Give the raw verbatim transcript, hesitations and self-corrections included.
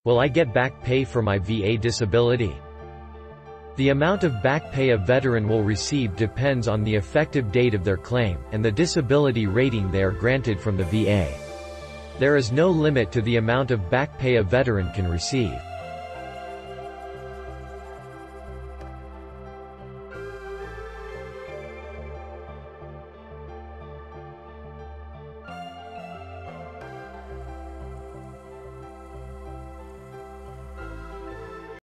Will I get back pay for my V A disability? The amount of back pay a veteran will receive depends on the effective date of their claim, and the disability rating they are granted from the V A. There is no limit to the amount of back pay a veteran can receive.